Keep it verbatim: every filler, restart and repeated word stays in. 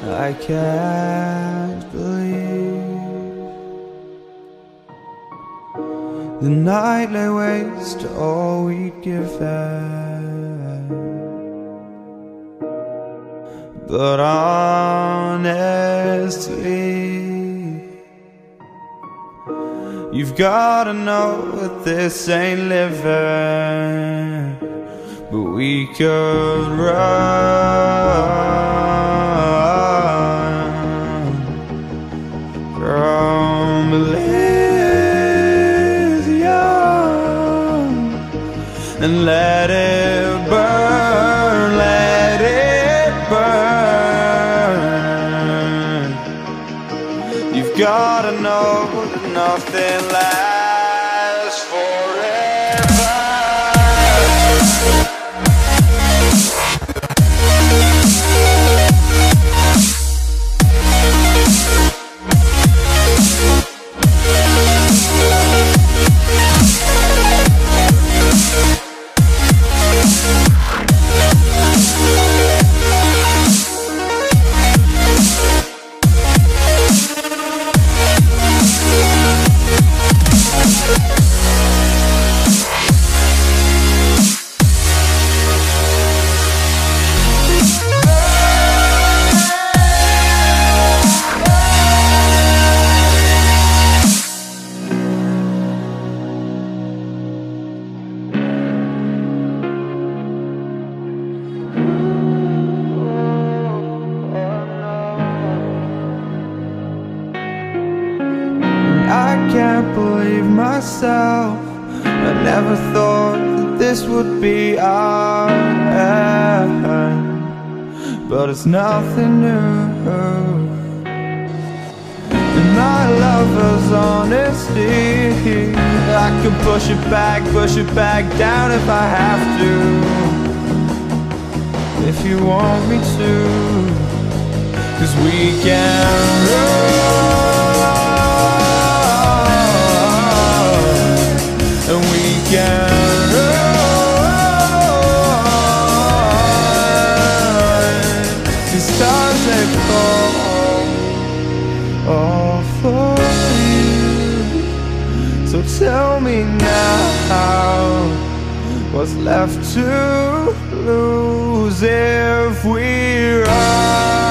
I can't believe the night lay waste to all we'd given. But honestly, you've gotta know that this ain't living. But we could run from Elysium and let it burn, let it burn. You've gotta know that nothing lasts forever. I can't believe myself. I never thought that this would be our end, but it's nothing new. And my lover's honesty, I can push it back, push it back down if I have to, if you want me to. 'Cause we can run and we can run. These times they fall all for you. So tell me now, what's left to lose if we run?